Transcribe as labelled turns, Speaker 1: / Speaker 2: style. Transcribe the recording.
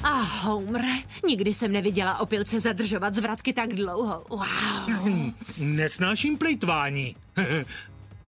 Speaker 1: A Homer, nikdy jsem neviděla opilce zadržovat zvratky tak dlouho. Wow.
Speaker 2: Nesnáším plejtvání.